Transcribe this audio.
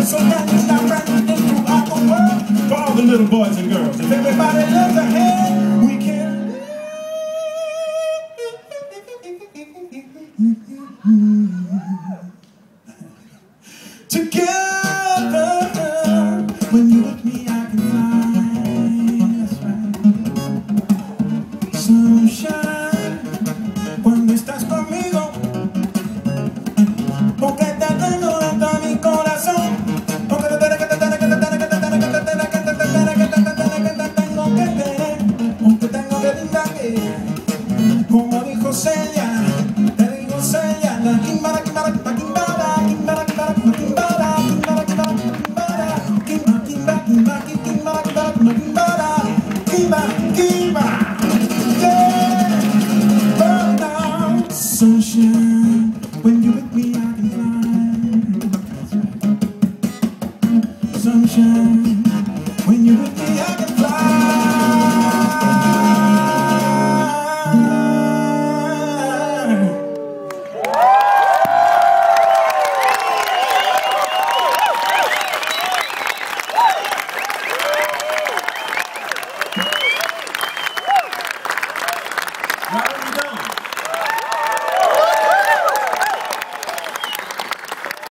So now you stop running throughout the world. For all the little boys and girls, if everybody lends a hand, we can live together. When you're with me, I can fly. That's right. Sunshine, cuando estás conmigo, porque te tengo dentro de mi corazón, porque te tengo que querer, aunque tengo que invadir. Como dijo Celia, te digo Celia, la kimbara, kimbara, kimbara, kimbara, kimbara, kimbara, kimbara, kimbara, kimbara, kimbara, kimbara, kimbara, kimbara, kimbara, yeah. But now, sunshine, when you're with me,